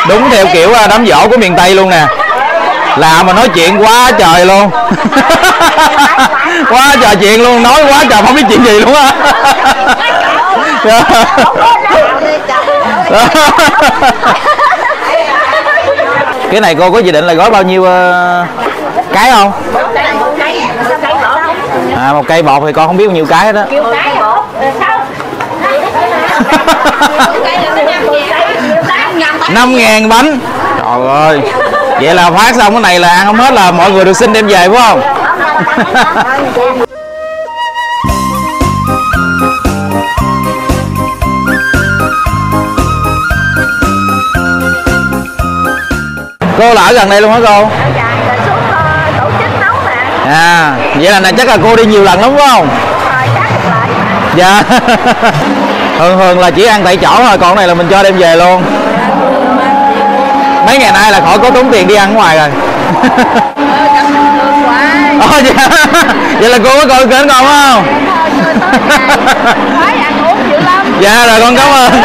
Đúng theo kiểu đám giỗ của miền Tây luôn nè. Làm mà nói chuyện quá trời luôn. Quá trời chuyện luôn, nói quá trời không biết chuyện gì luôn á. Cái này cô có dự định là gói bao nhiêu cái không? À, một cây bột thì con không biết bao nhiêu cái đó. 5.000 bánh. Trời ơi. Vậy là phát xong cái này là ăn không hết là mọi người được xin đem về phải không? Cô là ở gần đây luôn hả cô? À, vậy là chắc là cô đi nhiều lần lắm phải không? Dạ. Thường là chỉ ăn tại chỗ thôi, còn này là mình cho đem về luôn. Mấy ngày nay là khỏi có tốn tiền đi ăn ngoài rồi. Dạ. Vậy là cô có coi kênh con không? Dạ rồi, con cảm ơn.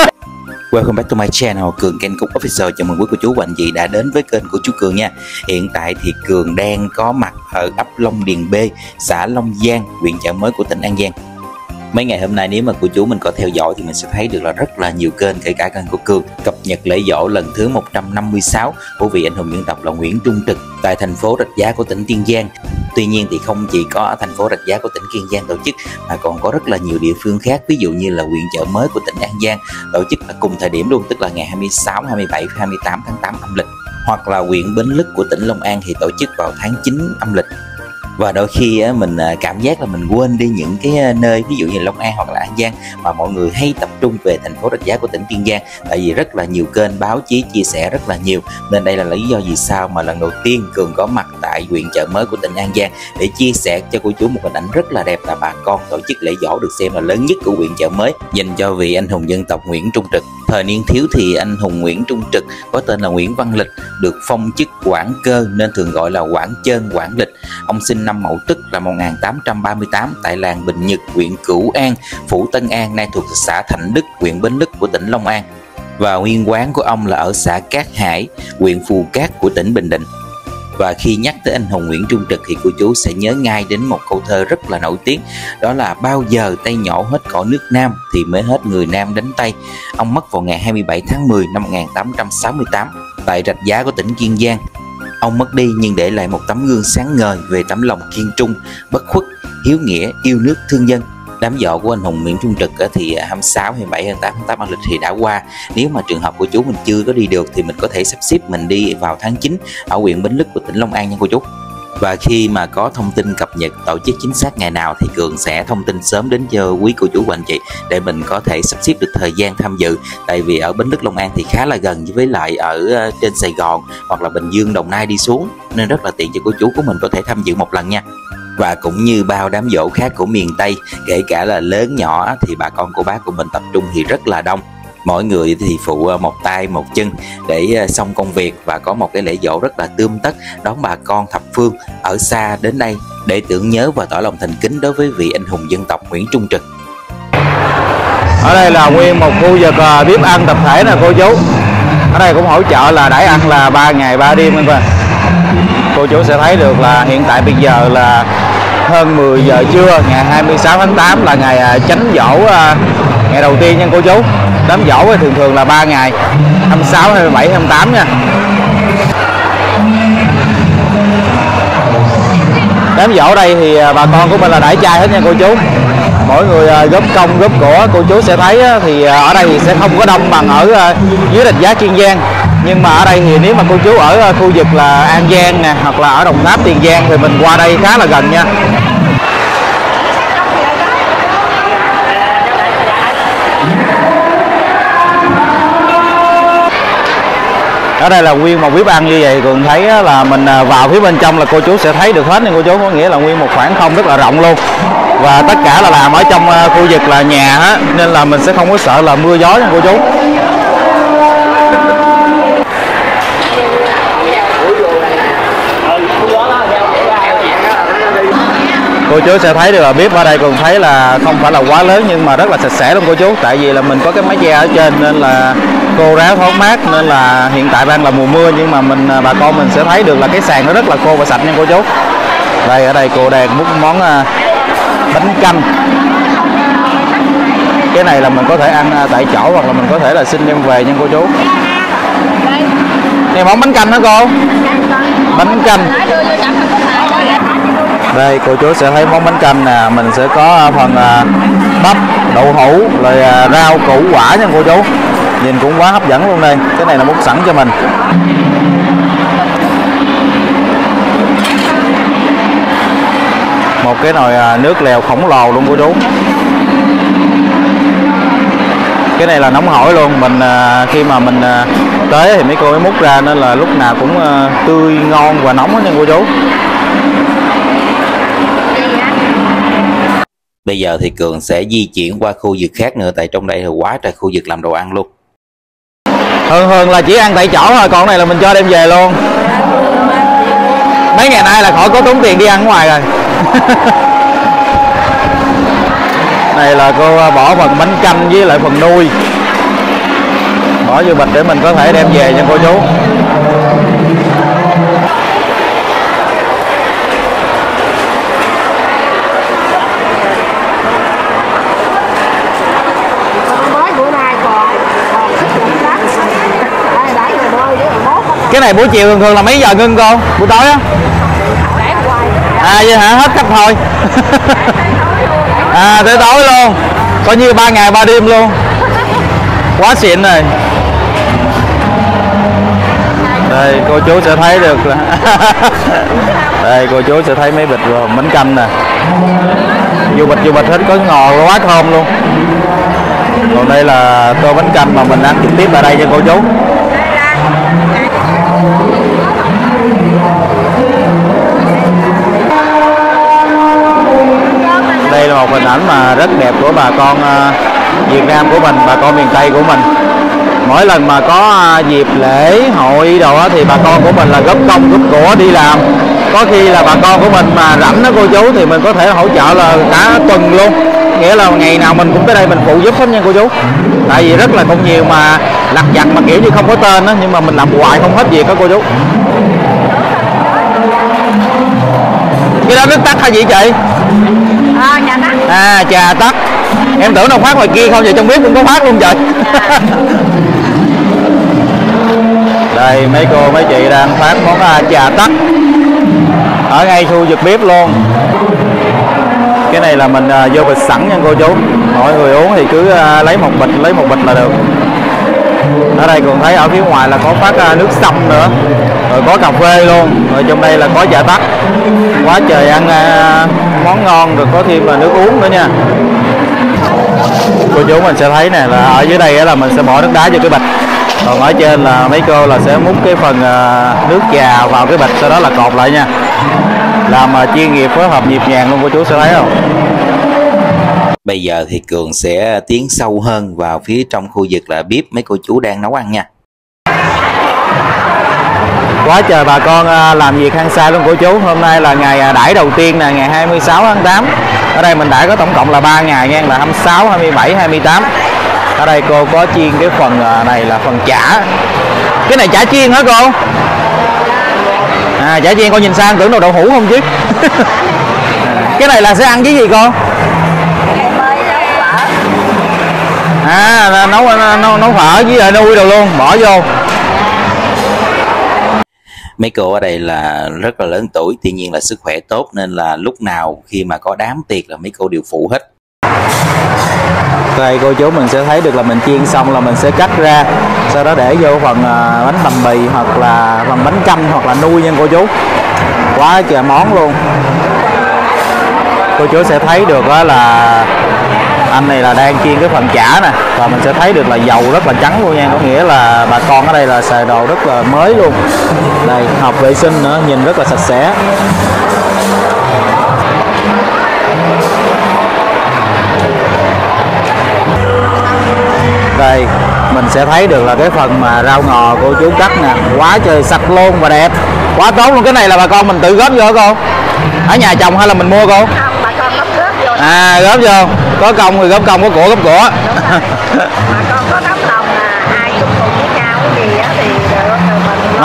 Welcome back to my channel, Cường Ken Cook Official. Chào mừng quý cô chú và anh chị đã đến với kênh của chú Cường nha. Hiện tại thì Cường đang có mặt ở ấp Long Điền B, xã Long Giang, huyện Chợ Mới của tỉnh An Giang. Mấy ngày hôm nay nếu mà cô chú mình có theo dõi thì mình sẽ thấy được là rất là nhiều kênh, kể cả kênh của Cường, cập nhật lễ giỗ lần thứ 156 của vị anh hùng dân tộc là Nguyễn Trung Trực tại thành phố Rạch Giá của tỉnh Kiên Giang. Tuy nhiên thì không chỉ có ở thành phố Rạch Giá của tỉnh Kiên Giang tổ chức mà còn có rất là nhiều địa phương khác, ví dụ như là huyện Chợ Mới của tỉnh An Giang tổ chức là cùng thời điểm luôn, tức là ngày 26, 27, 28 tháng 8 âm lịch, hoặc là huyện Bến Lức của tỉnh Long An thì tổ chức vào tháng 9 âm lịch. Và đôi khi mình cảm giác là mình quên đi những cái nơi ví dụ như Long An hoặc là An Giang mà mọi người hay tập trung về thành phố Rạch Giá của tỉnh Kiên Giang, tại vì rất là nhiều kênh báo chí chia sẻ rất là nhiều, nên đây là lý do vì sao mà lần đầu tiên Cường có mặt tại huyện Chợ Mới của tỉnh An Giang để chia sẻ cho cô chú một hình ảnh rất là đẹp, là bà con tổ chức lễ giỗ được xem là lớn nhất của huyện Chợ Mới dành cho vị anh hùng dân tộc Nguyễn Trung Trực. Thời niên thiếu thì anh hùng Nguyễn Trung Trực có tên là Nguyễn Văn Lịch, được phong chức quản cơ nên thường gọi là quản chơn, quản lịch. Ông sinh năm Mậu Tức là 1838 tại làng Bình Nhật, huyện Cửu An, phủ Tân An, nay thuộc xã Thạnh Đức, huyện Bến Lức của tỉnh Long An. Và nguyên quán của ông là ở xã Cát Hải, huyện Phù Cát của tỉnh Bình Định. Và khi nhắc tới anh hùng Nguyễn Trung Trực thì cô chú sẽ nhớ ngay đến một câu thơ rất là nổi tiếng, đó là bao giờ Tây nhổ hết cõi nước Nam thì mới hết người Nam đánh Tây. Ông mất vào ngày 27 tháng 10 năm 1868 tại Rạch Giá của tỉnh Kiên Giang. Ông mất đi nhưng để lại một tấm gương sáng ngời về tấm lòng kiên trung, bất khuất, hiếu nghĩa, yêu nước, thương dân. Đám giỗ của anh hùng Nguyễn Trung Trực thì 26, 27, 28 tháng 8 âm lịch thì đã qua. Nếu mà trường hợp của chú mình chưa có đi được thì mình có thể sắp xếp mình đi vào tháng 9 ở huyện Bến Lức của tỉnh Long An nha cô chú. Và khi mà có thông tin cập nhật tổ chức chính xác ngày nào thì Cường sẽ thông tin sớm đến cho quý cô chú và anh chị để mình có thể sắp xếp được thời gian tham dự. Tại vì ở Bến Lức Long An thì khá là gần với lại ở trên Sài Gòn hoặc là Bình Dương, Đồng Nai đi xuống, nên rất là tiện cho cô chú của mình có thể tham dự một lần nha. Và cũng như bao đám giỗ khác của miền Tây, kể cả là lớn nhỏ, thì bà con cô bác của mình tập trung thì rất là đông. Mỗi người thì phụ một tay một chân để xong công việc và có một cái lễ giỗ rất là tươm tất đón bà con thập phương ở xa đến đây để tưởng nhớ và tỏ lòng thành kính đối với vị anh hùng dân tộc Nguyễn Trung Trực. Ở đây là nguyên một khu vực bếp ăn tập thể nè cô chú. Ở đây cũng hỗ trợ là đãi ăn là 3 ngày 3 đêm anh coi. Cô chú sẽ thấy được là hiện tại bây giờ là hơn 10 giờ trưa ngày 26 tháng 8 là ngày chánh giỗ, ngày đầu tiên nha cô chú. Đám giỗ thì thường là 3 ngày, 26, 27, 28 nha. Đám giỗ đây thì bà con của mình là đãi chay hết nha cô chú. Mỗi người góp công góp của, cô chú sẽ thấy thì ở đây thì sẽ không có đông bằng ở dưới Rạch Giá Kiên Giang. Nhưng mà ở đây thì nếu mà cô chú ở khu vực là An Giang nè hoặc là ở Đồng Tháp, Tiền Giang thì mình qua đây khá là gần nha. Ở đây là nguyên một bếp ăn như vậy, còn thấy là mình vào phía bên trong là cô chú sẽ thấy được hết nha cô chú, có nghĩa là nguyên một khoảng không rất là rộng luôn. Và tất cả là làm ở trong khu vực là nhà á, nên là mình sẽ không có sợ là mưa gió nha cô chú. Cô chú sẽ thấy được là bếp ở đây còn thấy là không phải là quá lớn nhưng mà rất là sạch sẽ luôn cô chú. Tại vì là mình có cái mái che ở trên nên là khô ráo thoáng mát, nên là hiện tại đang là mùa mưa nhưng mà bà con mình sẽ thấy được là cái sàn nó rất là khô và sạch nha cô chú. Đây, ở đây cô đang múc món bánh canh. Cái này là mình có thể ăn tại chỗ hoặc là mình có thể là xin đem về nha cô chú. Đây món bánh canh hả cô? Bánh canh. Đây cô chú sẽ thấy món bánh canh nè, mình sẽ có phần bắp, đậu hũ, rồi rau củ quả nha cô chú. Nhìn cũng quá hấp dẫn luôn đây. Cái này là múc sẵn cho mình. Một cái nồi nước lèo khổng lồ luôn cô chú. Cái này là nóng hổi luôn. Mình khi mà mình tới thì mấy cô mới múc ra, nên là lúc nào cũng tươi ngon và nóng đó nha cô chú. Bây giờ thì Cường sẽ di chuyển qua khu vực khác nữa, tại trong đây là quá trời khu vực làm đồ ăn luôn. Thường là chỉ ăn tại chỗ thôi, còn này là mình cho đem về luôn. Mấy ngày nay là khỏi có tốn tiền đi ăn ngoài rồi. Này là cô bỏ phần bánh canh với lại phần nuôi, bỏ vô bịch để mình có thể đem về nha cô chú. Cái này buổi chiều thường là mấy giờ ngưng cô? Buổi tối á? À vậy hả? Hết khách thôi. À tới tối luôn. Coi như 3 ngày 3 đêm luôn. Quá xịn rồi. Đây cô chú sẽ thấy được là đây cô chú sẽ thấy mấy bịch rồi bánh canh nè. Vô bịch hết, có ngò quá thơm luôn. Còn đây là tô bánh canh mà mình ăn trực tiếp ở đây nha cô chú. Đây là một hình ảnh mà rất đẹp của bà con Việt Nam của mình, bà con miền Tây của mình. Mỗi lần mà có dịp lễ hội đồ á, thì bà con của mình là góp công góp của đi làm. Có khi là bà con của mình mà rảnh đó cô chú, thì mình có thể hỗ trợ là cả tuần luôn. Nghĩa là ngày nào mình cũng tới đây mình phụ giúp hết nha cô chú. Tại vì rất là cũng nhiều mà lặt vặt mà kiểu như không có tên đó, nhưng mà mình làm hoài không hết việc đó cô chú. Cái đó nước tắc hay gì chị? Trà tắc. À trà tắc. Em tưởng đâu phát ngoài kia không, vậy trong bếp cũng có phát luôn trời. Đây mấy cô mấy chị đang phát món trà tắc ở ngay khu vực bếp luôn. Cái này là mình vô bịch sẵn nha cô chú. Mọi người uống thì cứ lấy một bịch là được. Ở đây còn thấy ở phía ngoài là có phát nước sâm nữa, rồi có cà phê luôn, rồi trong đây là có trà tắc. Quá trời ăn món ngon, rồi có thêm là nước uống nữa nha. Cô chú mình sẽ thấy nè, là ở dưới đây là mình sẽ bỏ nước đá vô cái bịch, còn ở trên là mấy cô là sẽ múc cái phần nước trà vào cái bịch, sau đó là cột lại nha. Làm chuyên nghiệp, phối hợp nhịp nhàng luôn cô chú sẽ thấy không. Bây giờ thì Cường sẽ tiến sâu hơn vào phía trong khu vực là bếp mấy cô chú đang nấu ăn nha. Quá trời bà con làm việc hăng say luôn cô chú. Hôm nay là ngày đãi đầu tiên nè, ngày 26 tháng 8. Ở đây mình đãi có tổng cộng là 3 ngày nha, là 26, 27, 28. Ở đây cô có chiên cái phần này là phần chả. Cái này chả chiên hả cô? À chả chiên, con nhìn sang tưởng đâu đậu hũ không chứ. Cái này là sẽ ăn với gì cô? À nấu phở với lại nuôi đồ luôn, bỏ vô. Mấy cô ở đây là rất là lớn tuổi, tuy nhiên là sức khỏe tốt, nên là lúc nào khi mà có đám tiệc là mấy cô đều phụ hết. Đây cô chú mình sẽ thấy được là mình chiên xong là mình sẽ cắt ra, sau đó để vô phần bánh bằm bì hoặc là phần bánh canh hoặc là nuôi nha cô chú. Quá trời món luôn. Cô chú sẽ thấy được đó là anh này là đang chiên cái phần chả nè, và mình sẽ thấy được là dầu rất là trắng luôn nha, có nghĩa là bà con ở đây là xài đồ rất là mới luôn. Đây hợp vệ sinh nữa, nhìn rất là sạch sẽ. Đây mình sẽ thấy được là cái phần mà rau ngò cô chú cắt nè, quá trời sạch luôn và đẹp, quá tốt luôn. Cái này là bà con mình tự góp vô hả cô? Ở nhà trồng hay là mình mua cô? Không, bà con góp vô. À góp vô, có công thì góp công, có của góp của. Bà con có tấm lòng là ai cũng phụ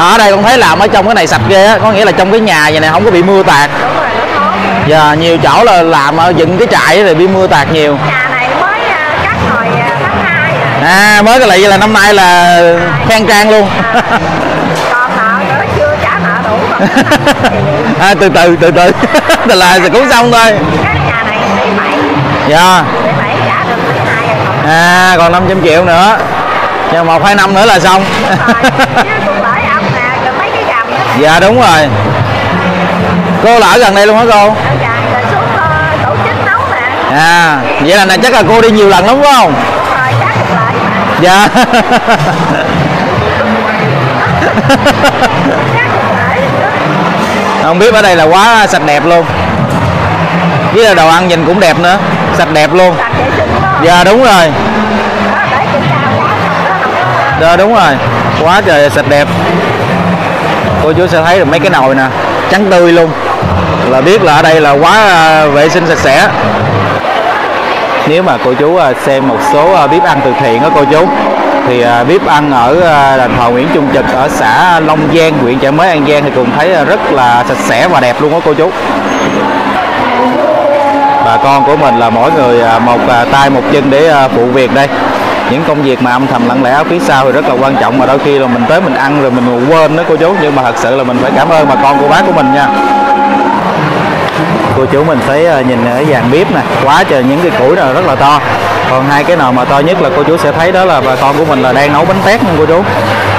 Ở đây con thấy làm ở trong cái này sạch ghê á, có nghĩa là trong cái nhà vậy này không có bị mưa tạt. Đúng rồi, nó tốt. Giờ nhiều chỗ là làm dựng cái trại rồi bị mưa tạt nhiều. Nhà này mới cắt hồi tháng 2 rồi. À, mới cái lại là năm nay là khang trang luôn. Còn nợ nữa chưa trả nợ đủ. À, từ từ là cũng xong thôi. Cái nhà này tỷ 7. Dạ. Tỷ 7 trả được tỷ 2 rồi. À, còn 500 triệu nữa. Cho 1-2 năm nữa là xong. Chứ cũng lãi âm nè, rồi mấy cái gầm đó. Dạ đúng rồi. Cô là ở gần đây luôn hả cô? Ở gần rồi xuống tổ chức nấu nè. À, vậy là này chắc là cô đi nhiều lần lắm phải không? Đúng rồi, chắc được lại mà. Dạ. Chắc được lại. Không biết ở đây là quá sạch đẹp luôn. Với là đồ ăn nhìn cũng đẹp nữa, sạch đẹp luôn. Sạch vệ sinh đó. Dạ đúng rồi. Đó, để kiểm tra quá không Dạ đúng rồi. Quá trời sạch đẹp. Cô chú sẽ thấy được mấy cái nồi nè, trắng tươi luôn. Là biết là ở đây là quá vệ sinh sạch sẽ. Nếu mà cô chú xem một số bếp ăn từ thiện đó cô chú, thì bếp ăn ở đền thờ Nguyễn Trung Trực ở xã Long Giang, huyện Chợ Mới, An Giang thì cũng thấy rất là sạch sẽ và đẹp luôn đó cô chú. Bà con của mình là mỗi người một tay một chân để phụ việc đây. Những công việc mà âm thầm lặng lẽ ở phía sau thì rất là quan trọng, mà đôi khi là mình tới mình ăn rồi mình quên đó cô chú, nhưng mà thật sự là mình phải cảm ơn bà con cô bác của mình nha. Cô chú mình thấy nhìn ở dàn bếp nè, quá trời những cái củi nào rất là to. Còn hai cái nồi mà to nhất là cô chú sẽ thấy đó là bà con của mình là đang nấu bánh tét nha cô chú.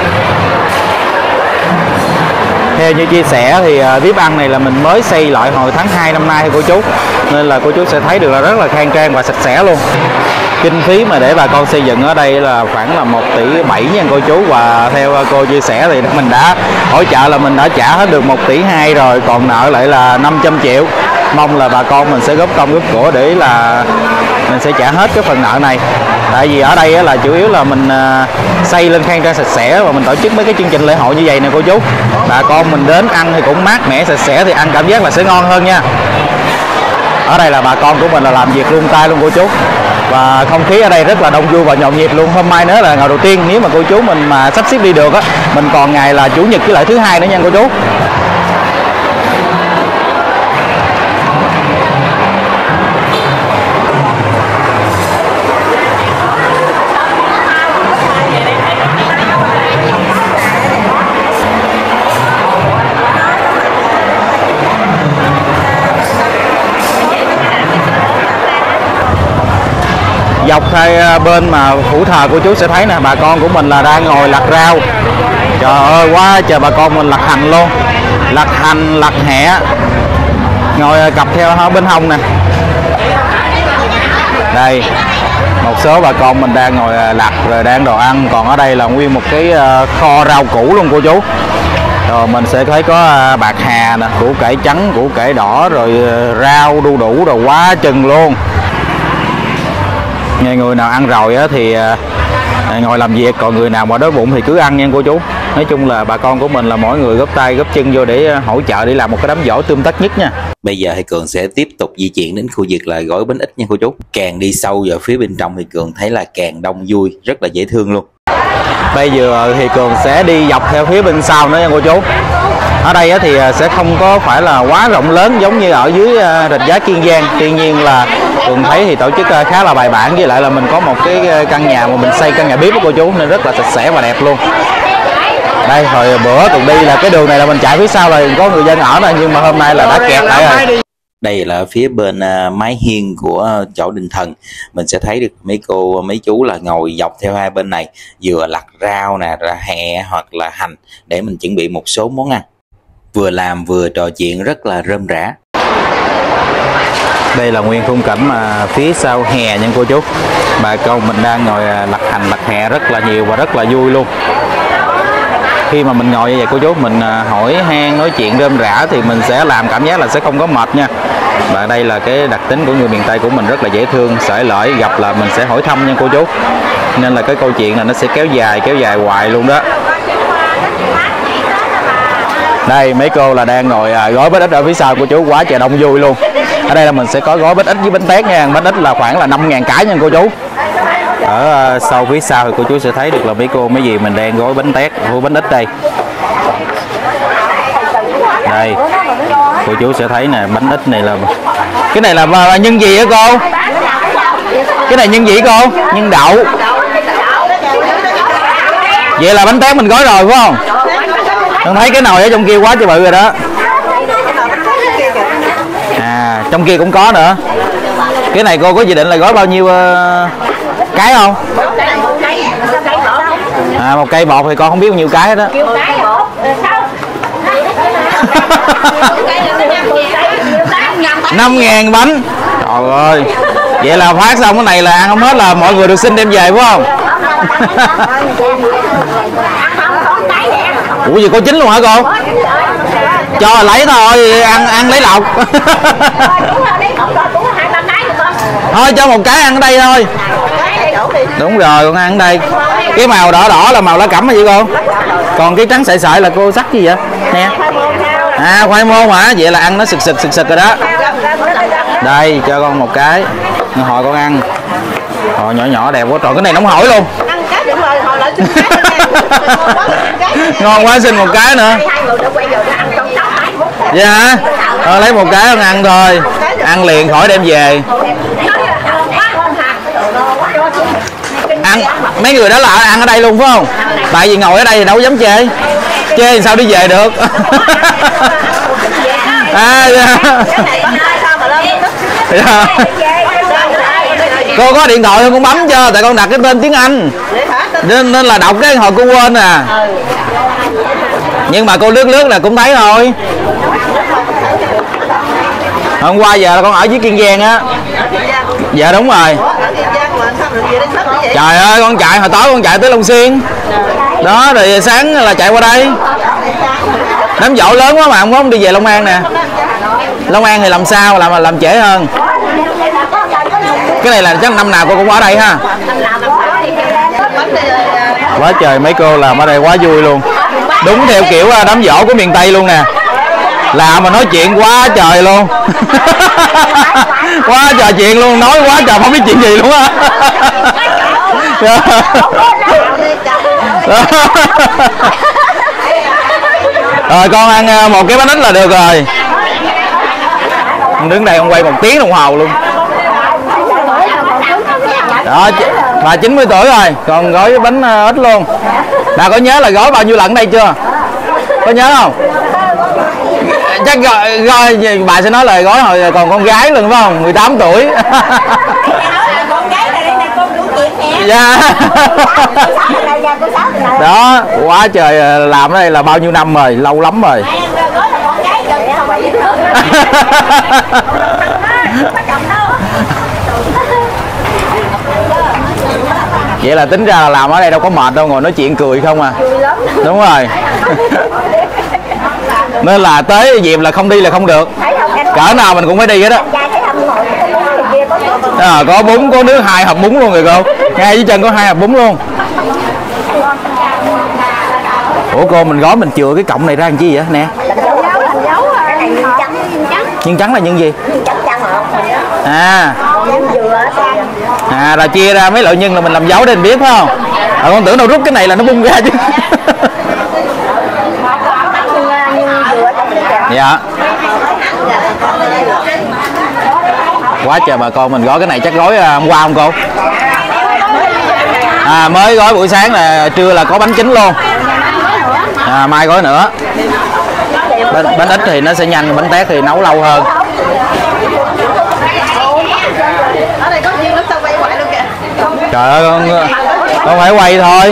Theo như chia sẻ thì bếp ăn này là mình mới xây lại hồi tháng 2 năm nay cô chú, nên là cô chú sẽ thấy được là rất là khang trang và sạch sẽ luôn. Kinh phí mà để bà con xây dựng ở đây là khoảng là 1,7 tỷ nha cô chú, và theo cô chia sẻ thì mình đã hỗ trợ là mình đã trả hết được 1,2 tỷ rồi, còn nợ lại là 500 triệu. Mong là bà con mình sẽ góp công góp của để là mình sẽ trả hết cái phần nợ này. Tại vì ở đây là chủ yếu là mình xây lên khang trang sạch sẽ và mình tổ chức mấy cái chương trình lễ hội như vậy nè cô chú. Bà con mình đến ăn thì cũng mát mẻ sạch sẽ thì ăn cảm giác là sẽ ngon hơn nha. Ở đây là bà con của mình là làm việc luôn tay luôn cô chú, và không khí ở đây rất là đông vui và nhộn nhịp luôn. Hôm nay nữa là ngày đầu tiên, nếu mà cô chú mình mà sắp xếp đi được á, mình còn ngày là chủ nhật với lại thứ hai nữa nha cô chú. Dọc hai bên mà phủ thờ cô chú sẽ thấy nè, bà con của mình là đang ngồi lặt rau. Trời ơi quá trời bà con mình lặt hành luôn, lặt hành, lặt hẹ, ngồi cặp theo bên hông nè. Đây một số bà con mình đang ngồi lặt rồi đang đồ ăn, còn ở đây là nguyên một cái kho rau củ luôn cô chú. Rồi mình sẽ thấy có bạc hà nè, củ cải trắng, củ cải đỏ, rồi rau đu đủ rồi quá chừng luôn. Nghe người nào ăn rồi á thì ngồi làm việc, còn người nào mà đói bụng thì cứ ăn nha cô chú. Nói chung là bà con của mình là mỗi người góp tay góp chân vô để hỗ trợ để làm một cái đám giỗ tươm tất nhất nha. Bây giờ thì Cường sẽ tiếp tục di chuyển đến khu vực là gói bánh ít nha cô chú. Càng đi sâu vào phía bên trong thì Cường thấy là càng đông vui, rất là dễ thương luôn. Bây giờ thì Cường sẽ đi dọc theo phía bên sau nữa nha cô chú. Ở đây thì sẽ không có phải là quá rộng lớn giống như ở dưới Rạch Giá Kiên Giang. Tuy nhiên là Cường thấy thì tổ chức khá là bài bản, với lại là mình có một cái căn nhà mà mình xây căn nhà bếp của cô chú, nên rất là sạch sẽ và đẹp luôn. Đây hồi bữa Cường đi là cái đường này là mình chạy phía sau là có người dân ở nè, nhưng mà hôm nay là đã kẹt lại rồi. Đây là phía bên mái hiên của chỗ đình thần. Mình sẽ thấy được mấy cô mấy chú là ngồi dọc theo hai bên này, vừa lặt rau nè, ra hẹ hoặc là hành để mình chuẩn bị một số món ăn. Vừa làm vừa trò chuyện rất là rơm rã. Đây là nguyên khung cảnh mà phía sau hè nha cô chú. Bà con mình đang ngồi lặt hành lặt hẹ rất là nhiều và rất là vui luôn. Khi mà mình ngồi như vậy cô chú, mình hỏi han nói chuyện rơm rã thì mình sẽ làm cảm giác là sẽ không có mệt nha. Và đây là cái đặc tính của người miền Tây của mình, rất là dễ thương, xởi lởi, gặp là mình sẽ hỏi thăm nha cô chú. Nên là cái câu chuyện là nó sẽ kéo dài hoài luôn đó. Đây mấy cô là đang ngồi gói bánh ít ở phía sau cô chú, quá trời đông vui luôn. Ở đây là mình sẽ có gói bánh ít với bánh tét nha. Bánh ít là khoảng là 5.000 cái nha cô chú. Ở sau phía sau thì cô chú sẽ thấy được là mấy cô mấy dì mình đang gói bánh tét, gói bánh ít đây. Đây cô chú sẽ thấy nè, bánh ít này là cái này là nhân gì hả cô? Cái này nhân gì cô? Nhân đậu. Vậy là bánh tét mình gói rồi phải không? Con thấy cái nồi ở trong kia quá trời bự rồi đó. À, trong kia cũng có nữa. Cái này cô có dự định là gói bao nhiêu cái không? À, một cây bột thì con không biết bao nhiêu cái đó. 5.000 bánh. Trời ơi. Vậy là phát xong cái này là ăn không hết là mọi người được xin đem về phải không? Ủa gì có chín luôn hả cô? Cho lấy thôi, ăn lấy lọc. Thôi cho một cái ăn ở đây thôi. Đúng rồi, con ăn ở đây. Cái màu đỏ đỏ là màu lá cẩm hả vậy cô? Còn cái trắng sợi sợi là cô sắc gì vậy? Nè. À, khoai môn hả? Vậy là ăn nó sực sực rồi đó. Đây, cho con một cái. Hồi con ăn. Hồi nhỏ nhỏ đẹp quá. Trời, cái này nóng hổi luôn. Ngon quá, xin một cái nữa. Dạ hả? Lấy một cái con ăn thôi. Ăn liền khỏi đem về. Ăn mấy người đó là ăn ở đây luôn phải không? Tại vì ngồi ở đây thì đâu dám chê. Chê thì sao đi về được. À, dạ. Dạ. Cô có điện thoại không, con bấm cho, tại con đặt cái tên tiếng Anh nên là đọc cái hồi cô quên à. Nhưng mà cô lướt là cũng thấy thôi. Hôm qua giờ con ở dưới Kiên Giang á. Dạ đúng rồi. Trời ơi, con chạy hồi tối con chạy tới Long Xuyên đó, rồi sáng là chạy qua đây. Đám dỗ lớn quá mà không đi về Long An nè. Long An thì làm sao làm trễ hơn. Cái này là chắc năm nào cô cũng ở đây ha. Quá trời mấy cô làm ở đây quá vui luôn. Đúng theo kiểu đám dỗ của miền Tây luôn nè. Làm mà nói chuyện quá trời luôn. Quá trời chuyện luôn, nói quá trời không biết chuyện gì luôn á. Rồi con ăn một cái bánh ít là được rồi. Đứng đây con quay 1 tiếng đồng hồ luôn. Đó, bà 90 tuổi rồi, còn gói bánh ít luôn. Bà có nhớ là gói bao nhiêu lần đây chưa? Có nhớ không? Chắc gói bà sẽ nói là gói hồi còn con gái luôn phải không? 18 tuổi. Dạ. Đó, quá trời làm ở đây là bao nhiêu năm rồi, lâu lắm rồi. Vậy là tính ra là làm ở đây đâu có mệt đâu, ngồi nói chuyện cười không à. Đúng rồi. Nên là tới dịp là không đi là không được. Cỡ nào mình cũng phải đi hết á. Có bún, có nước 2 hộp bún luôn rồi cô. Ngay dưới chân có 2 hộp bún luôn. Ủa cô, mình gói mình chừa cái cọng này ra làm chi vậy nè? Nhân trắng là nhân gì? À là chia ra mấy loại nhân là mình làm dấu để mình biết phải không? Con tưởng đâu rút cái này là nó bung ra chứ. Dạ. Quá trời bà con, mình gói cái này chắc gói hôm qua không cô? À, mới gói buổi sáng là trưa là có bánh chính luôn. À, mai gói nữa. Bánh ít thì nó sẽ nhanh, bánh tét thì nấu lâu hơn. Trời ơi, con phải quay thôi.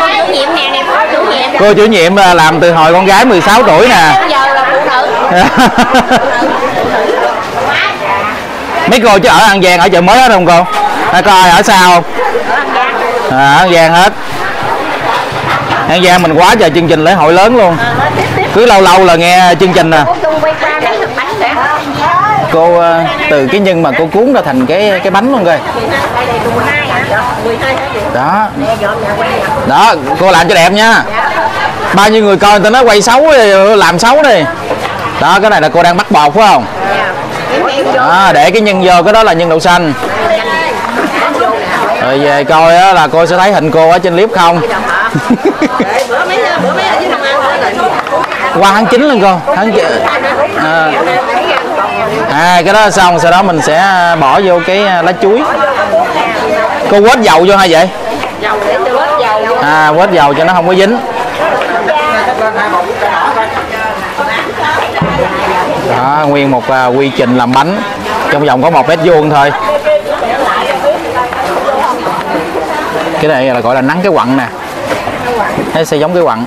Cô chủ nhiệm làm từ hồi con gái 16 tuổi nè. Mấy cô chứ ở An Giang, ở chợ mới hết không cô? Hay có ai ở xa không? À, An Giang hết. An Giang mình quá trời chương trình lễ hội lớn luôn. Cứ lâu lâu là nghe chương trình nè. Cô từ cái nhân mà cô cuốn ra thành cái bánh luôn coi. Đó. Đó, cô làm cho đẹp nha. Bao nhiêu người coi người ta nói quay xấu đi, làm xấu đi. Đó, cái này là cô đang bắt bột phải không? Đó, để cái nhân vô, cái đó là nhân đậu xanh. Rồi về coi á, là cô sẽ thấy hình cô ở trên clip không. qua tháng 9 luôn cô. Cái đó xong sau đó mình sẽ bỏ vô cái lá chuối. Cô quết dầu vô hay vậy? Quết dầu cho nó không có dính. Đó, nguyên một quy trình làm bánh trong vòng có 1 mét vuông thôi. Cái này là gọi là nắng cái quặng nè, nó sẽ giống cái quặng.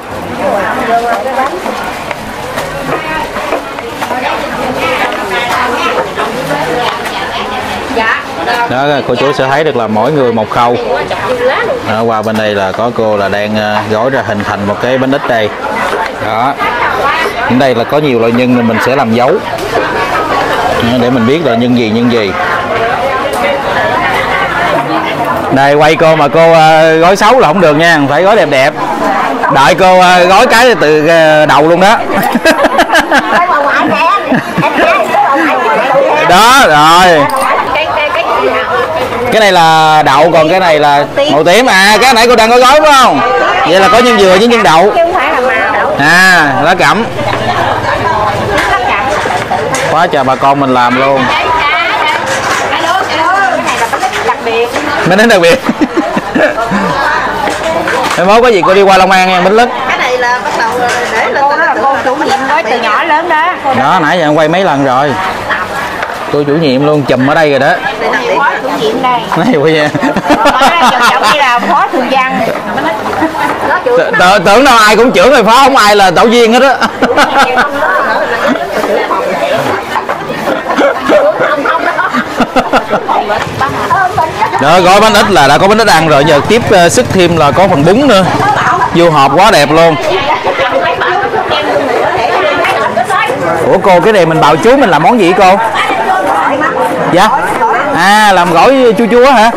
Đó, cô chú sẽ thấy được là mỗi người một khâu. Đó, qua bên đây là có cô là đang gói ra hình thành một cái bánh ít đây. Đó, ở đây là có nhiều loại nhân nên mình sẽ làm dấu để mình biết là nhân gì. Đây quay cô mà cô gói xấu là không được nha, phải gói đẹp. Đợi cô gói cái từ đầu luôn đó. Đó rồi. Cái này là đậu, còn cái này là màu tím. Cái nãy cô đang gói phải không? Vậy là có nhân dừa với nhân đậu. Lá cẩm. Quá trời bà con mình làm luôn. Bánh đến đặc biệt. Mai mốt có gì cô đi qua Long An nha, bánh lứt. Cái này là bắt đầu để là cô chủ nhiệm gói từ nhỏ lớn đó. Đó, nãy giờ quay mấy lần rồi. Cô chủ nhiệm luôn, chùm ở đây rồi đó. Phó chủ nhiệm đây. Này quay nha. Giọng như là phó thường văn. Tưởng đâu ai cũng trưởng rồi phó, không ai là tổ viên hết á. Đó, gói bánh ít là đã có bánh ít ăn rồi, giờ tiếp sức thêm là có phần bún nữa. Vô hộp quá đẹp luôn. Ủa cô, cái này mình bào chuối mình làm món gì cô? Dạ. Làm gỏi chua chua hả?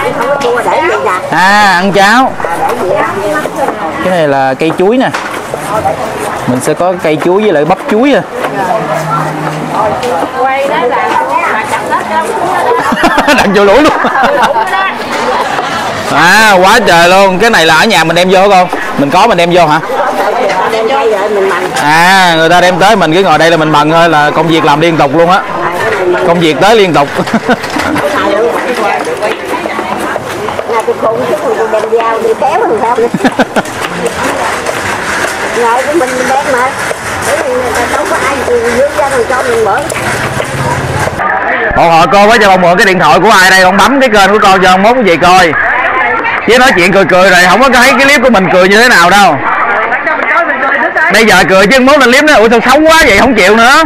Ăn cháo. Cái này là cây chuối nè. Mình sẽ có cây chuối với lại bắp chuối à. Đặt vô lũ luôn. Quá trời luôn. Cái này là ở nhà mình đem vô hả cô? Mình có mình đem vô hả? Người ta đem tới mình cứ ngồi đây là mình bằng thôi, là công việc làm liên tục luôn á. Công việc tới liên tục. Một hồi cô với cho ông mượn cái điện thoại của ai đây, ông bấm cái kênh của con cho ông mốt cái gì coi. Chứ nói chuyện cười rồi không có thấy cái clip của mình cười như thế nào đâu. Bây giờ cười chứ mốt lên clip đó, ủa sao xấu quá vậy, không chịu nữa.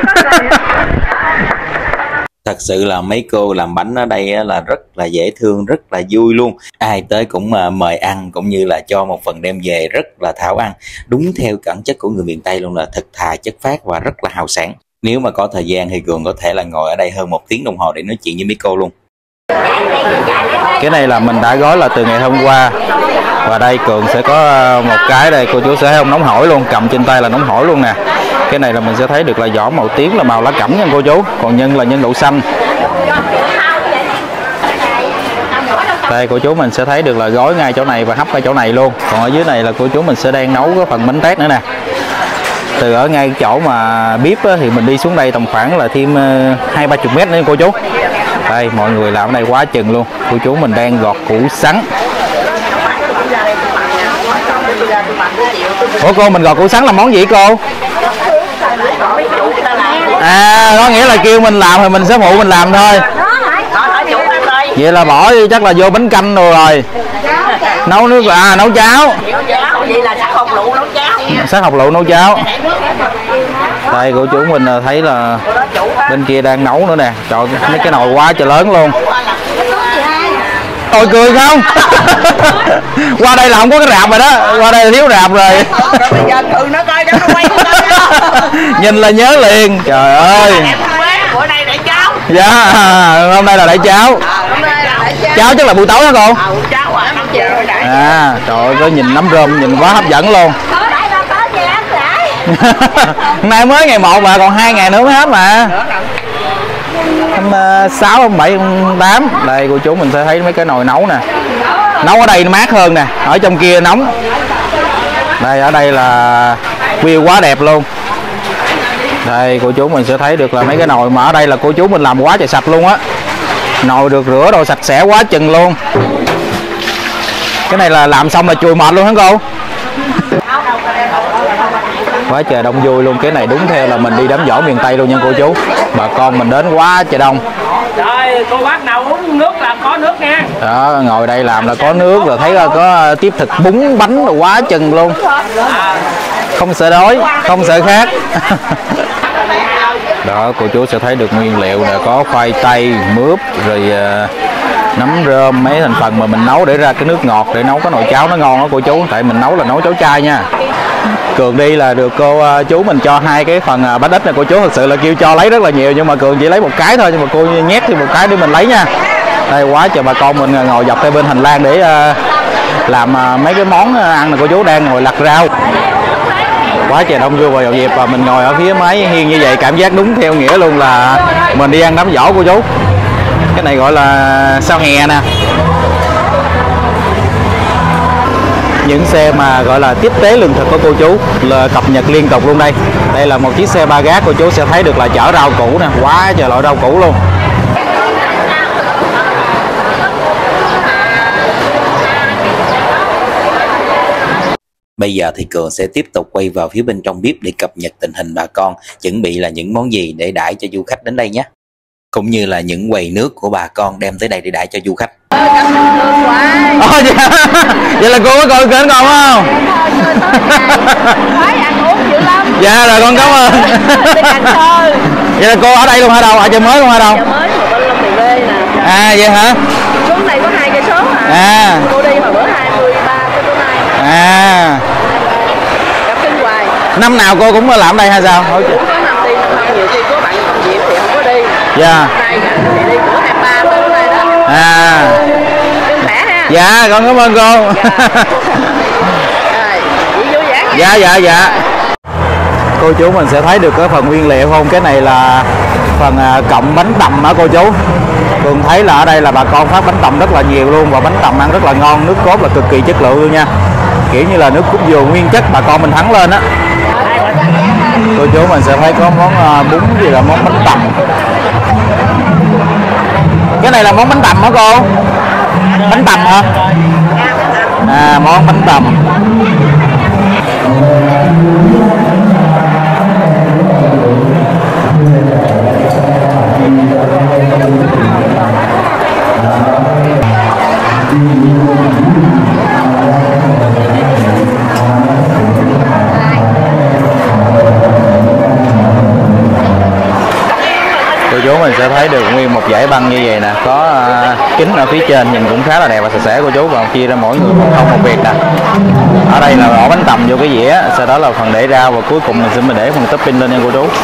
Thật sự là mấy cô làm bánh ở đây là rất là dễ thương, rất là vui luôn. Ai tới cũng mời ăn, cũng như là cho một phần đem về, rất là thảo ăn. Đúng theo bản chất của người miền Tây luôn, là thật thà chất phác và rất là hào sảng. Nếu mà có thời gian thì Cường có thể là ngồi ở đây hơn 1 tiếng đồng hồ để nói chuyện với mấy cô luôn. Cái này là mình đã gói là từ ngày hôm qua. Và đây Cường sẽ có một cái đây, cô chú sẽ thấy không, nóng hổi luôn, cầm trên tay là nóng hổi luôn nè. Cái này là mình sẽ thấy được là vỏ màu tím là màu lá cẩm nha cô chú, còn nhân là nhân đậu xanh. Đây cô chú mình sẽ thấy được là gói ngay chỗ này và hấp ngay chỗ này luôn. Còn ở dưới này là cô chú mình sẽ đang nấu cái phần bánh tét nữa nè. Từ ở ngay chỗ mà bếp á, thì mình đi xuống đây tầm khoảng là thêm 20-30 mét nữa cô chú. Đây mọi người làm ở đây quá chừng luôn. Cô chú mình đang gọt củ sắn. Ủa cô, mình gọt củ sắn là món gì cô? Có nghĩa là kêu mình làm thì mình sẽ phụ mình làm thôi. Vậy là bỏ chắc là vô bánh canh rồi. Nấu nước nấu cháo. Vậy là sắc hột lựu nấu cháo. Sắc hột lựu nấu cháo. Đây cô chú mình thấy là bên kia đang nấu nữa nè. Trời, mấy cái nồi quá trời lớn luôn. Tôi cười không? Qua đây là không có cái rạp rồi đó, qua đây là thiếu rạp rồi. Nhìn là nhớ liền, trời ơi. Bữa nay để cháu. Dạ, hôm nay là để cháu. Cháu chắc là buổi tối hả cô? Trời ơi, có nhìn nấm rơm nhìn quá hấp dẫn luôn. Nay mới ngày 1 mà, còn 2 ngày nữa mới hết mà. Hôm 6, hôm 7, hôm 8. Đây cô chú mình sẽ thấy mấy cái nồi nấu nè. Nấu ở đây nó mát hơn nè, ở trong kia nóng. Đây, ở đây là view quá đẹp luôn. Đây cô chú mình sẽ thấy được là mấy cái nồi mà ở đây là cô chú mình làm quá trời sạch luôn á. Nồi được rửa đồ sạch sẽ quá chừng luôn. Cái này là làm xong là chùi mệt luôn hả cô? Quá trời đông vui luôn. Cái này đúng theo là mình đi đám giỗ miền Tây luôn nha cô chú. Bà con mình đến quá trời đông. Trời, cô bác nào uống nước là có nước nha. Đó, ngồi đây làm là có nước, rồi thấy có tiếp thịt bún bánh rồi quá chừng luôn. Không sợ đói, không sợ khát. Đó, cô chú sẽ thấy được nguyên liệu nè, có khoai tây, mướp, rồi nấm rơm, mấy thành phần mà mình nấu để ra cái nước ngọt để nấu cái nồi cháo nó ngon đó cô chú. Tại mình nấu là nấu cháo chai nha. Cường đi là được cô chú mình cho 2 cái phần bánh ít này cô chú, thật sự là kêu cho lấy rất là nhiều nhưng mà Cường chỉ lấy 1 cái thôi, nhưng mà cô nhét thêm 1 cái để mình lấy nha. Đây quá trời bà con mình ngồi dọc theo bên hành lang để làm mấy cái món ăn này cô chú, đang ngồi lặt rau. Quá trời đông vui và nhộn nhịp, và mình ngồi ở phía mái hiên như vậy cảm giác đúng theo nghĩa luôn là mình đi ăn đám giỗ cô chú. Cái này gọi là sao hè nè. Những xe mà gọi là tiếp tế lương thực của cô chú là cập nhật liên tục luôn đây. Đây là một chiếc xe ba gác, cô chú sẽ thấy được là chở rau củ nè, quá trời loại rau củ luôn. Bây giờ thì Cường sẽ tiếp tục quay vào phía bên trong bếp để cập nhật tình hình bà con, chuẩn bị là những món gì để đãi cho du khách đến đây nhé. Cũng như là những quầy nước của bà con đem tới đây để đãi cho du khách. Dạ. Vậy là cô có coi kênh con không? Phải ăn uống dữ lắm. Dạ rồi con cảm ơn. Vậy là cô ở đây luôn hả, đâu ở chợ mới luôn hả, đâu? Chợ mới mà bên Long Tiền Lê nè. À vậy hả? Xuống đây có 2 cây số hả? À. Cô đi hồi bữa 23 cái bữa nay. À. Gặp Kinh hoài. Năm nào cô cũng làm đây hay sao? Cũng có năm đi, năm nhiều khi có bạn công việc thì không có đi. Dạ. Nay thì đi bữa 23 tới bữa nay đó. À. Khỏe ha. Dạ con cảm ơn cô. Rồi, chị vui vẻ nha. Dạ dạ dạ. Cô chú mình sẽ thấy được cái phần nguyên liệu không? Cái này là phần cọng bánh tằm á cô chú. Cường thấy là ở đây là bà con phát bánh tằm rất là nhiều luôn, và bánh tằm ăn rất là ngon, nước cốt là cực kỳ chất lượng luôn nha. Kiểu như là nước cốt dừa nguyên chất bà con mình thắng lên á. Cô chú mình sẽ thấy có món bún gì là món bánh tằm. Cái này là món bánh tằm hả cô? Bánh tằm hả? À, món bánh tằm. Cô chú mình sẽ thấy được nguyên một dãy băng như vậy nè, có kính ở phía trên nhìn cũng khá là đẹp và sạch sẽ cô chú, và chia ra mỗi người một việc nè. Ở đây là bỏ bánh tằm vô cái dĩa, sau đó là phần để rau, và cuối cùng mình sẽ để phần topping lên nha cô chú.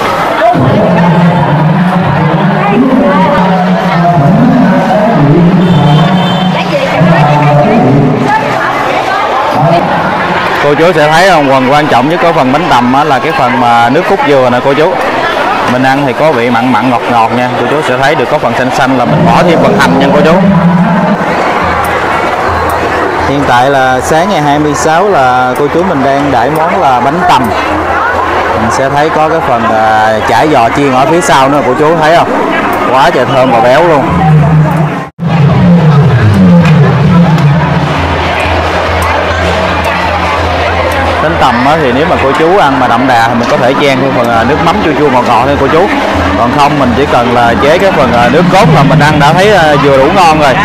Cô chú sẽ thấy không, phần quan trọng nhất của phần bánh tằm là cái phần mà nước cốt dừa nè cô chú. Mình ăn thì có vị mặn mặn ngọt ngọt nha, cô chú sẽ thấy được có phần xanh xanh là mình bỏ thêm phần hành nha cô chú. Hiện tại là sáng ngày 26 là cô chú mình đang đãi món là bánh tằm. Mình sẽ thấy có cái phần chả giò chiên ở phía sau nữa cô chú thấy không? Quá trời thơm và béo luôn. Bánh tằm thì nếu mà cô chú ăn mà đậm đà thì mình có thể chan thêm phần nước mắm chua chua ngọt ngọt thôi cô chú. Còn không mình chỉ cần là chế cái phần nước cốt là mình ăn đã thấy vừa đủ ngon rồi.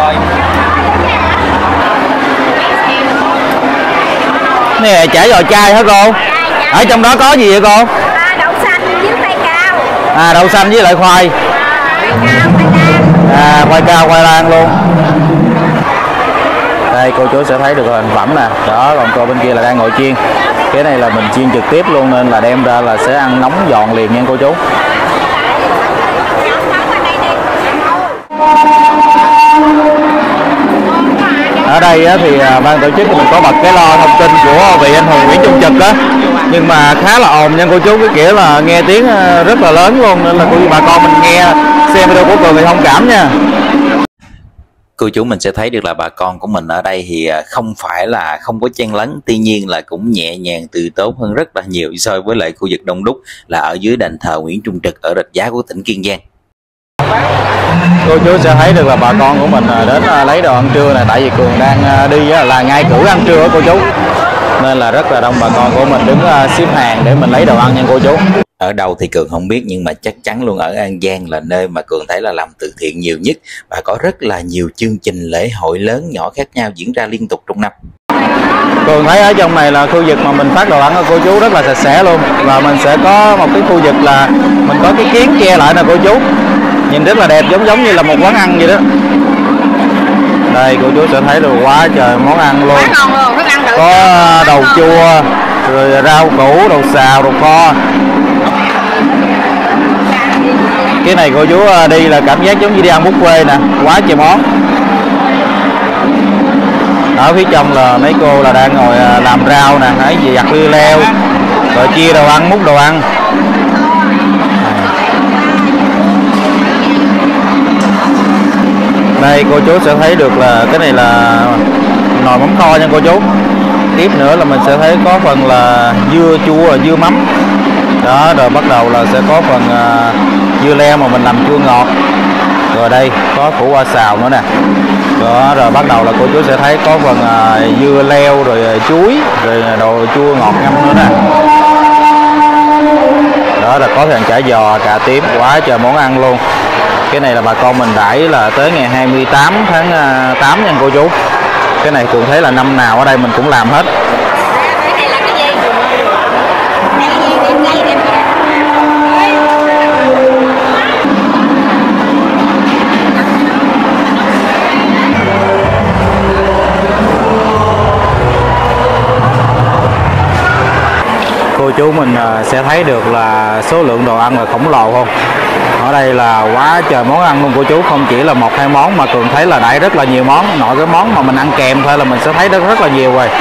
Này là chả giò chai hả cô? Ở trong đó có gì vậy cô? Đậu xanh với khoai cao. À, đậu xanh với lại khoai. À, khoai cao, khoai lang luôn. Đây cô chú sẽ thấy được thành phẩm nè. Đó, còn cô bên kia là đang ngồi chiên. Cái này là mình chiên trực tiếp luôn nên là đem ra là sẽ ăn nóng giòn liền nha cô chú. Ở đây thì ban tổ chức mình có bật cái loa thông tin của vị anh hùng Nguyễn Trung Trực á, nhưng mà khá là ồn nha cô chú, cái kiểu là nghe tiếng rất là lớn luôn, nên là cô bà con mình nghe xem video của Cường thì thông cảm nha. Cô chú mình sẽ thấy được là bà con của mình ở đây thì không phải là không có chen lấn, tuy nhiên là cũng nhẹ nhàng từ tốn hơn rất là nhiều so với lại khu vực đông đúc là ở dưới đền thờ Nguyễn Trung Trực ở Rạch Giá của tỉnh Kiên Giang. Cô chú sẽ thấy được là bà con của mình đến lấy đồ ăn trưa này, tại vì Cường đang đi là ngay cử ăn trưa đó cô chú, nên là rất là đông bà con của mình đứng xếp hàng để mình lấy đồ ăn nha cô chú. Ở đâu thì Cường không biết, nhưng mà chắc chắn luôn ở An Giang là nơi mà Cường thấy là làm từ thiện nhiều nhất và có rất là nhiều chương trình lễ hội lớn nhỏ khác nhau diễn ra liên tục trong năm. Cường thấy ở trong này là khu vực mà mình phát đồ ăn cô chú rất là sạch sẽ luôn, và mình sẽ có một cái khu vực là mình có cái kiến che lại nè cô chú, nhìn rất là đẹp, giống như là một quán ăn vậy đó. Đây cô chú sẽ thấy được quá trời món ăn luôn, có đầu chua rồi rau củ, đồ xào, đồ kho. Cái này cô chú đi là cảm giác giống như đi ăn buffet nè, quá trời món. Ở phía trong là mấy cô là đang ngồi làm rau nè, ấy gì giặt dưa leo, rồi chia đồ ăn, múc đồ ăn. Đây cô chú sẽ thấy được là cái này là nồi mắm kho nha cô chú. Tiếp nữa là mình sẽ thấy có phần là dưa chua, dưa mắm. Đó, rồi bắt đầu là sẽ có phần dưa leo mà mình làm chua ngọt. Rồi đây có củ qua xào nữa nè. Đó, rồi bắt đầu là cô chú sẽ thấy có phần dưa leo, rồi chuối, rồi đồ chua ngọt ngâm nữa nè. Đó là có thằng chả giò, cà tím, quá trời món ăn luôn. Cái này là bà con mình đãi là tới ngày 28 tháng 8 nha cô chú. Cái này Cường thấy là năm nào ở đây mình cũng làm hết. Cô chú mình sẽ thấy được là số lượng đồ ăn là khổng lồ không? Ở đây là quá trời món ăn luôn cô chú, không chỉ là một hai món mà Cường thấy là đãi rất là nhiều món. Nội cái món mà mình ăn kèm thôi là mình sẽ thấy rất là nhiều rồi.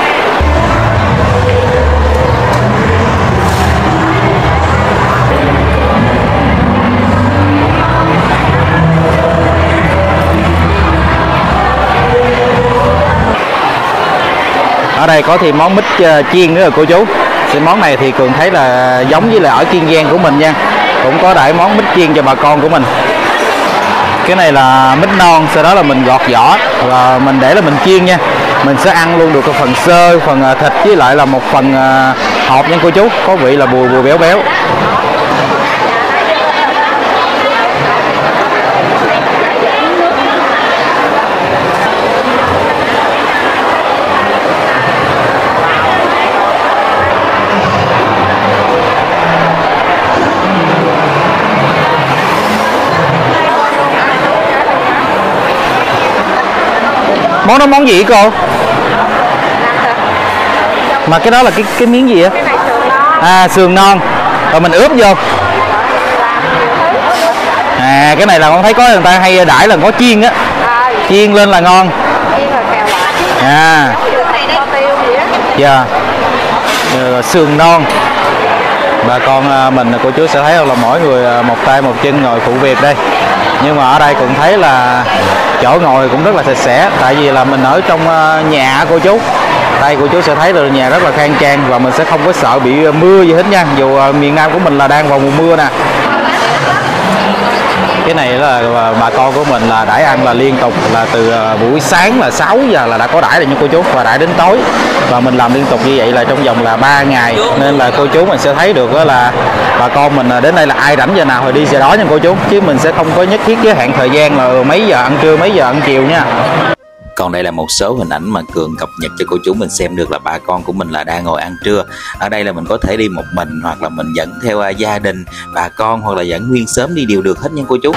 Ở đây có thêm món mít chiên nữa rồi cô chú. Thì món này thì Cường thấy là giống với là ở Kiên Giang của mình nha, cũng có đãi món mít chiên cho bà con của mình. Cái này là mít non, sau đó là mình gọt vỏ và mình để là mình chiên nha. Mình sẽ ăn luôn được cái phần xơ, phần thịt với lại là một phần hộp nha cô chú, có vị là bùi bùi béo béo. Món đó món gì cô? Mà cái đó là cái miếng gì á? À, sườn non. Rồi mình ướp vô. À, cái này là con thấy có người ta hay đãi là có chiên á. Chiên lên là ngon. À. Dạ. Sườn non. Bà con mình cô chú sẽ thấy là mỗi người một tay một chân ngồi phụ việc đây. Nhưng mà ở đây cũng thấy là chỗ ngồi cũng rất là sạch sẽ, tại vì là mình ở trong nhà cô chú. Đây cô chú sẽ thấy là nhà rất là khang trang và mình sẽ không có sợ bị mưa gì hết nha, dù miền Nam của mình là đang vào mùa mưa nè. Cái này là bà con của mình là đãi ăn là liên tục, là từ buổi sáng là 6 giờ là đã có đãi rồi nha cô chú, và đãi đến tối, và mình làm liên tục như vậy là trong vòng là 3 ngày, nên là cô chú mình sẽ thấy được đó là bà con mình đến đây là ai rảnh giờ nào thì đi giờ đó nha cô chú, chứ mình sẽ không có nhất thiết giới hạn thời gian là mấy giờ ăn trưa mấy giờ ăn chiều nha. Còn đây là một số hình ảnh mà Cường cập nhật cho cô chú mình xem được là bà con của mình là đang ngồi ăn trưa. Ở đây là mình có thể đi một mình hoặc là mình dẫn theo gia đình, bà con hoặc là dẫn nguyên xóm đi đều được hết nha cô chú.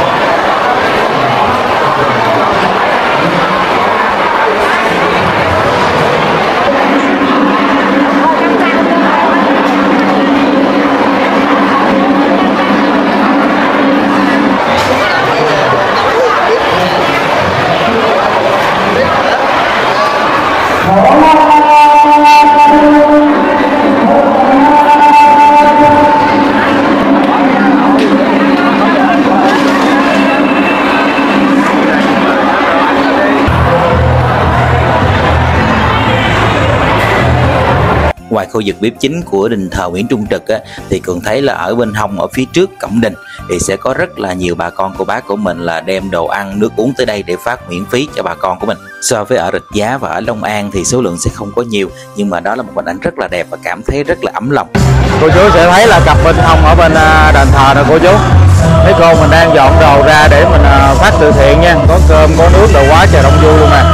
Ngoài khu vực bếp chính của đình thờ Nguyễn Trung Trực á, thì Cường thấy là ở bên hông ở phía trước cổng đình thì sẽ có rất là nhiều bà con cô bác của mình là đem đồ ăn nước uống tới đây để phát miễn phí cho bà con của mình. So với ở Rạch Giá và ở Long An thì số lượng sẽ không có nhiều, nhưng mà đó là một hình ảnh rất là đẹp và cảm thấy rất là ấm lòng. Cô chú sẽ thấy là cặp bên hông ở bên đền thờ nè cô chú. Mấy cô mình đang dọn đồ ra để mình phát từ thiện nha. Có cơm, có nước, đồ quá trời đông vui luôn nè.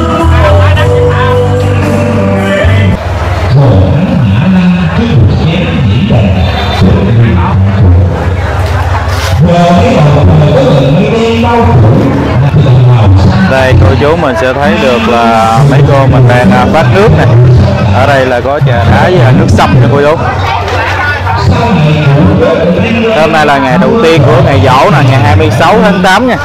Đây cô chú mình sẽ thấy được là mấy cô mình đang phát nước này. Ở đây là có trà đá với nước sông nha cô chú. Hôm nay là ngày đầu tiên của ngày giỗ nè, ngày 26 tháng 8 nha.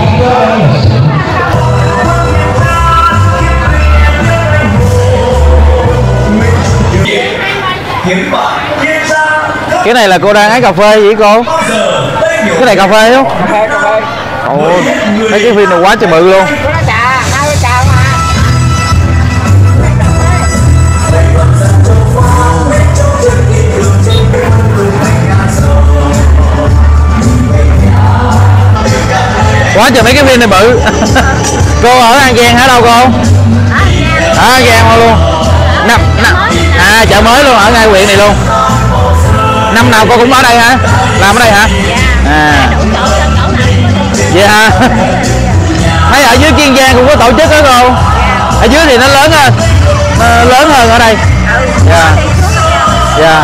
Cái này là cô đang hái cà phê gì cô? Cái này cà phê không? Cà phê. Ồ, mấy cái phim này quá trời bự luôn. Quá trời mấy cái phim này bự. Cô ở An Giang hả đâu cô? Ở An Giang luôn. À, chợ mới luôn, ở ngay huyện này luôn. Năm nào cô cũng ở đây hả? Làm ở đây hả? À. Vậy hả? Thấy ở dưới Kiên Giang cũng có tổ chức đó cô. Ở dưới thì nó lớn hơn. Nó lớn hơn ở đây. Dạ. Dạ.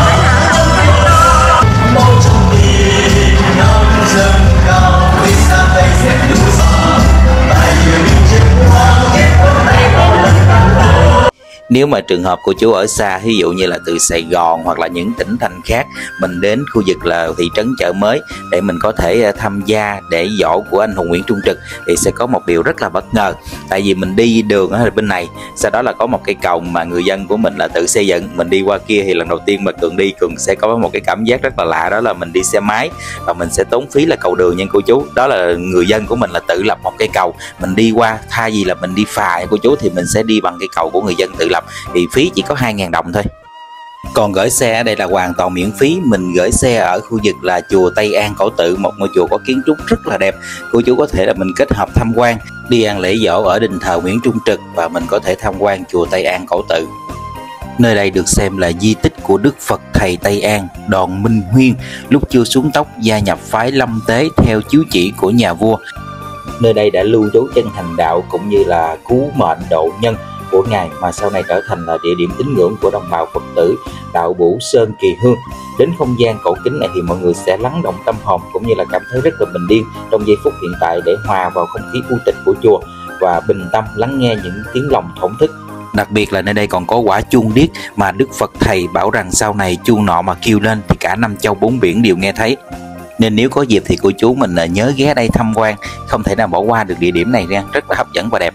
Nếu mà trường hợp cô chú ở xa, ví dụ như là từ Sài Gòn hoặc là những tỉnh thành khác, mình đến khu vực là thị trấn Chợ Mới để mình có thể tham gia để giỗ của anh hùng Nguyễn Trung Trực, thì sẽ có một điều rất là bất ngờ. Tại vì mình đi đường ở bên này, sau đó là có một cái cầu mà người dân của mình là tự xây dựng. Mình đi qua kia thì lần đầu tiên mà Cường đi, Cường sẽ có một cái cảm giác rất là lạ, đó là mình đi xe máy và mình sẽ tốn phí là cầu đường nha cô chú. Đó là người dân của mình là tự lập một cái cầu, mình đi qua thay vì là mình đi phà nha cô chú, thì mình sẽ đi bằng cái cầu của người dân tự lập, thì phí chỉ có 2.000 đồng thôi. Còn gửi xe ở đây là hoàn toàn miễn phí. Mình gửi xe ở khu vực là chùa Tây An Cổ Tự, một ngôi chùa có kiến trúc rất là đẹp. Cô chú có thể là mình kết hợp tham quan, đi ăn lễ giỗ ở đình thờ Nguyễn Trung Trực và mình có thể tham quan chùa Tây An Cổ Tự. Nơi đây được xem là di tích của Đức Phật Thầy Tây An Đoàn Minh Huyên lúc chưa xuống tóc gia nhập phái Lâm Tế theo chiếu chỉ của nhà vua. Nơi đây đã lưu dấu chân hành đạo cũng như là cứu mệnh độ nhân của Ngài, mà sau này trở thành là địa điểm tín ngưỡng của đồng bào Phật tử đạo Bửu Sơn Kỳ Hương. Đến không gian cổ kính này thì mọi người sẽ lắng động tâm hồn cũng như là cảm thấy rất là bình yên trong giây phút hiện tại, để hòa vào không khí u tịch của chùa và bình tâm lắng nghe những tiếng lòng thổn thức. Đặc biệt là nơi đây còn có quả chuông điếc mà Đức Phật Thầy bảo rằng sau này chuông nọ mà kêu lên thì cả năm châu bốn biển đều nghe thấy. Nên nếu có dịp thì cô chú mình nhớ ghé đây tham quan, không thể nào bỏ qua được địa điểm này nha, rất là hấp dẫn và đẹp.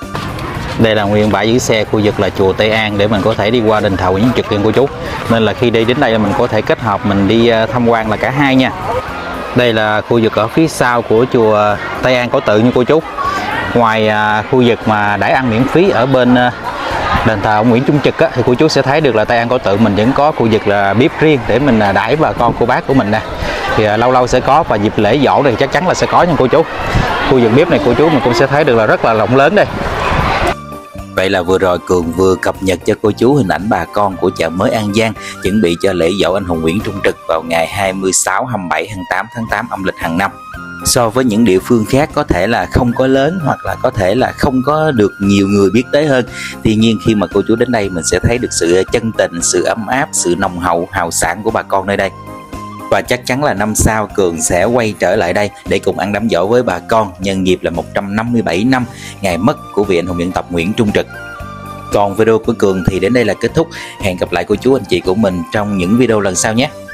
Đây là nguyên bãi giữ xe khu vực là chùa Tây An để mình có thể đi qua đền thờ Nguyễn Trung Trực cô chú. Nên là khi đi đến đây là mình có thể kết hợp mình đi tham quan là cả hai nha. Đây là khu vực ở phía sau của chùa Tây An Cổ Tự nha cô chú. Ngoài khu vực mà đãi ăn miễn phí ở bên đền thờ ông Nguyễn Trung Trực thì cô chú sẽ thấy được là Tây An Cổ Tự mình vẫn có khu vực là bếp riêng để mình đãi bà con cô bác của mình nè. Thì lâu lâu sẽ có, và dịp lễ giỗ thì chắc chắn là sẽ có nha cô chú. Khu vực bếp này cô chú mình cũng sẽ thấy được là rất là rộng lớn đây. Vậy là vừa rồi Cường vừa cập nhật cho cô chú hình ảnh bà con của chợ mới An Giang chuẩn bị cho lễ giỗ anh hùng Nguyễn Trung Trực vào ngày 26, 27, 28 tháng 8 âm lịch hàng năm. So với những địa phương khác có thể là không có lớn hoặc là có thể là không có được nhiều người biết tới hơn. Tuy nhiên khi mà cô chú đến đây mình sẽ thấy được sự chân tình, sự ấm áp, sự nồng hậu, hào sảng của bà con nơi đây. Và chắc chắn là năm sau Cường sẽ quay trở lại đây để cùng ăn đám giỗ với bà con nhân dịp là 157 năm ngày mất của vị anh hùng dân tộc Nguyễn Trung Trực. Còn video của Cường thì đến đây là kết thúc. Hẹn gặp lại cô chú anh chị của mình trong những video lần sau nhé.